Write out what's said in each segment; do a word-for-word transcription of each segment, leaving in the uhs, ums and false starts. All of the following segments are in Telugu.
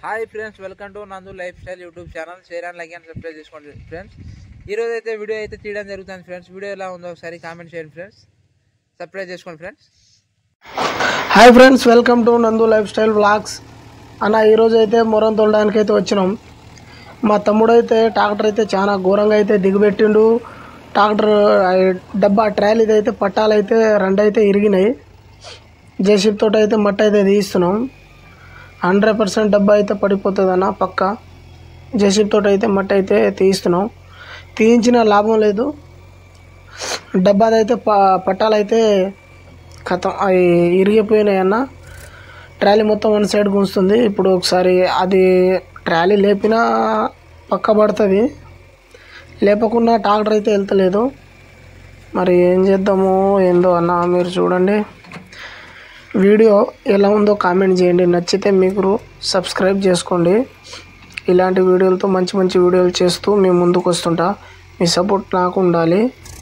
Hi friends, welcome to Nandu life style YouTube channel. Share and like and subscribe చేసుకోండి ఫ్రెండ్స్. ఈరోజు అయితే వీడియో అయితే తీయడం జరుగుతుంది ఫ్రెండ్స్. వీడియో ఎలా ఉందో ఒకసారి కామెంట్ చేయండి ఫ్రెండ్స్. సబ్స్క్రైబ్ చేసుకోండి friends. Hi friends, welcome to Nandu life style vlogs. అన్న ఈరోజు అయితే మొరం తోలడానికి అయితే వచ్చినాం. మా తమ్ముడు అయితే ట్రాక్టర్ అయితే చాలా ఘోరంగా అయితే దిగబెట్టిండు. ట్రాక్టర్ డబ్బా ట్రాలీ అయితే పట్టాలు అయితే రెండు అయితే ఇరిగినాయి. జేసీబీ తోటి అయితే మట్టి అయితే తీస్తున్నాం. హండ్రెడ్ పర్సెంట్ డబ్బా అయితే పడిపోతుంది అన్న పక్క. జేసీబీ తోటి అయితే మట్టి అయితే తీస్తున్నాం. తీయించిన లాభం లేదు. డబ్బాదైతే ప పట్టాలు అయితే కథ అవి ఇరిగిపోయినాయి అన్న. ట్రాలీ మొత్తం వన్ సైడ్ గుంస్తుంది. ఇప్పుడు ఒకసారి అది ట్రాలీ లేపినా పక్క పడుతుంది, లేపకుండా ట్రాక్టర్ అయితే వెళ్తలేదు. మరి ఏం చేద్దామో ఏందో అన్న, మీరు చూడండి. వీడియో ఎలా ఉందో కామెంట్ చేయండి. నచ్చితే మీకు సబ్స్క్రైబ్ చేసుకోండి. ఇలాంటి వీడియోలతో మంచి మంచి వీడియోలు చేస్తూ మేము ముందుకు వస్తుంటా. మీ సపోర్ట్ నాకు ఉండాలి.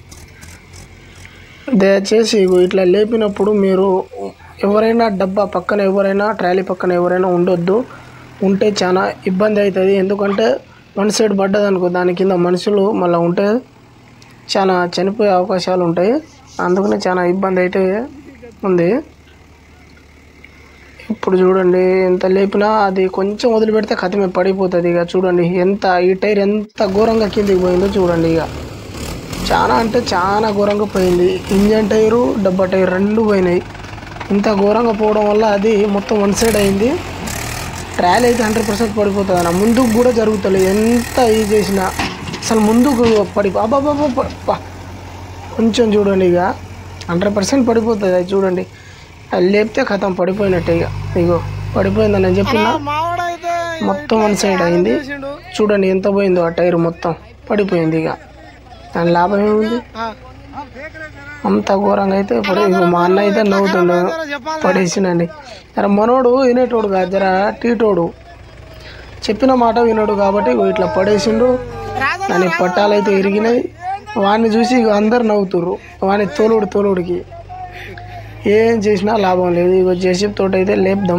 దయచేసి ఇట్లా లేపినప్పుడు మీరు ఎవరైనా డబ్బా పక్కన ఎవరైనా ట్రాలీ పక్కన ఎవరైనా ఉండొద్దు. ఉంటే చాలా ఇబ్బంది అవుతుంది. ఎందుకంటే వన్ సైడ్ పడ్డది అనుకో, దాని కింద మనుషులు మళ్ళీ ఉంటే చాలా చనిపోయే అవకాశాలు ఉంటాయి. అందుకనే చాలా ఇబ్బంది అయితే ఉంది. ఇప్పుడు చూడండి, ఎంత లేపినా అది కొంచెం వదిలిపెడితే కథమే పడిపోతుంది. ఇక చూడండి ఎంత ఈ టైర్ ఎంత ఘోరంగా కిందికి పోయిందో చూడండి. ఇక చాలా అంటే చాలా ఘోరంగా పోయింది. ఇంజన్ టైరు డబ్బా టైర్ రెండు పోయినాయి. ఇంత ఘోరంగా పోవడం వల్ల అది మొత్తం వన్ సైడ్ అయింది. ట్రాలీ అయితే హండ్రెడ్ పర్సెంట్ పడిపోతుంది అన్న. ముందుకు కూడా జరుగుతుంది. ఎంత ఇది చేసినా అసలు ముందుకు పడిపో అబ్బాబ్బా కొంచెం చూడండి. ఇక హండ్రెడ్ పర్సెంట్ పడిపోతుంది. అది చూడండి, అది లేపితే కథం పడిపోయినట్టే. ఇక ఇగో పడిపోయిందని నేను చెప్పిన మొత్తం వన్ సైడ్ అయింది. చూడండి ఎంత పోయిందో, ఆ టైర్ మొత్తం పడిపోయింది. ఇక దాని లాభం ఏముంది? అంత ఘోరంగా అయితే పడి మా అన్న అయితే నవ్వుతుండే పడేసినండి. జర మనోడు వినేటోడు కాదు, జర టీటోడు, చెప్పిన మాట వినోడు కాబట్టి ఇట్లా పడేసిండు. దాని పట్టాలు అయితే ఇరిగినాయి. వాడిని చూసి ఇక అందరు నవ్వుతుర్రు. వాడిని తోలుడు తోలుడికి ఏం చేసినా లాభం లేదు. ఇక జేసీబీ తోటి అయితే లేపుదాం.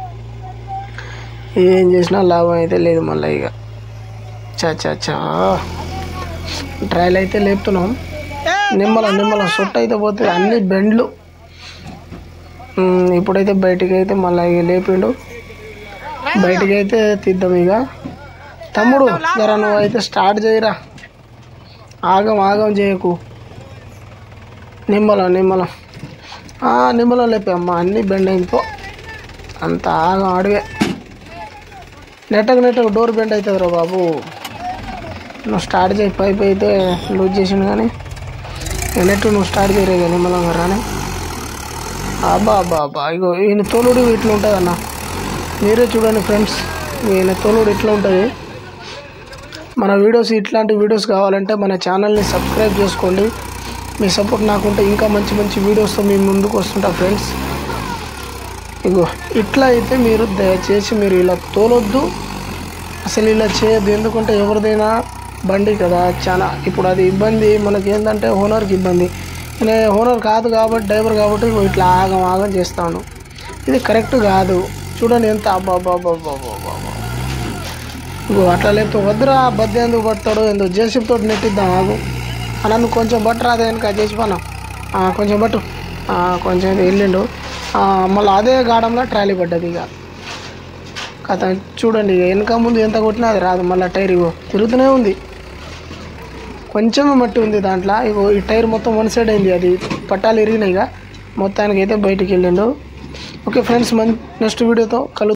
ఏం చేసినా లాభం అయితే లేదు. మళ్ళీ ఇక చా చా చా ట్రయల్ అయితే లేపుతున్నాం. నిమ్మల నిమ్మల సొట్టు అయితే పోతుంది, అన్ని బెండ్లు. ఇప్పుడైతే బయటికి అయితే మళ్ళీ ఇక లేపిండు. బయటికి అయితే తీద్దాం. ఇక తమ్ముడు జర నువ్వు అయితే స్టార్ట్ చేయరా, ఆగం ఆగం చేయకు. నిమ్మలం నిమ్మలం నిమ్మలం లేపే అమ్మ, అన్నీ బెండ్ అయిపో. అంత ఆగం అడిగే నెట్టకు నెట్టకు డోర్ బెండ్ అవుతుంది రా బాబు. నువ్వు స్టార్ట్ చేయి. పైప్ అయితే లూజ్ చేసిండు కానీ నెట్టు నువ్వు స్టార్ట్ చేయరే కానీ నిమ్మలంగా రాని. అబ్బా అబ్బా అబ్బా ఇగో ఈయన తోలుడు ఇట్లా ఉంటుంది అన్న. మీరే చూడండి ఫ్రెండ్స్, ఈయన తోలుడు ఇట్లా ఉంటుంది. మన వీడియోస్ ఇట్లాంటి వీడియోస్ కావాలంటే మన ఛానల్ని సబ్స్క్రైబ్ చేసుకోండి. మీ సపోర్ట్ నాకుంటే ఇంకా మంచి మంచి వీడియోస్తో మేము ముందుకు వస్తుంటా ఫ్రెండ్స్. ఇగో ఇట్లా అయితే మీరు దయచేసి మీరు ఇలా తోలొద్దు, అసలు ఇలా చేయొద్దు. ఎందుకంటే ఎవరిదైనా బండి కదా, చాలా ఇప్పుడు అది ఇబ్బంది మనకి. ఏంటంటే ఓనర్కి ఇబ్బంది. నేను ఓనర్ కాదు కాబట్టి, డ్రైవర్ కాబట్టి ఇట్లా ఆగం ఆగం చేస్తాను. ఇది కరెక్ట్ కాదు. చూడండి ఎంత అబ్బా అబ్బా అబ్బా అబ్బా అబ్బా. ఇగో అట్లా లేకపోతే వద్దురా, బద్ద ఎందుకు పడతాడు, ఎందుకు జేసీబీ తోటి నెట్టిద్దాం. ఆగు నన్ను కొంచెం బట్టు రాదే వెనక చేసి పను, కొంచెం బట్టు కొంచెం వెళ్ళిండు. మళ్ళీ అదే గాడంలో ట్రాలీ పడ్డది. ఇక కథ చూడండి, ఇక వెనక ముందు ఎంత కొట్టినా అది రాదు. మళ్ళీ టైర్ ఇగో తిరుగుతూనే ఉంది. కొంచెం మట్టి ఉంది దాంట్లో. ఇగో ఈ టైర్ మొత్తం వన్ సైడ్ అయింది. అది పట్టాలు ఇరిగినాయి. ఇక మొత్తానికి అయితే బయటికి వెళ్ళిండు. ఓకే ఫ్రెండ్స్, మంచి నెక్స్ట్ వీడియోతో కలుద్దాం.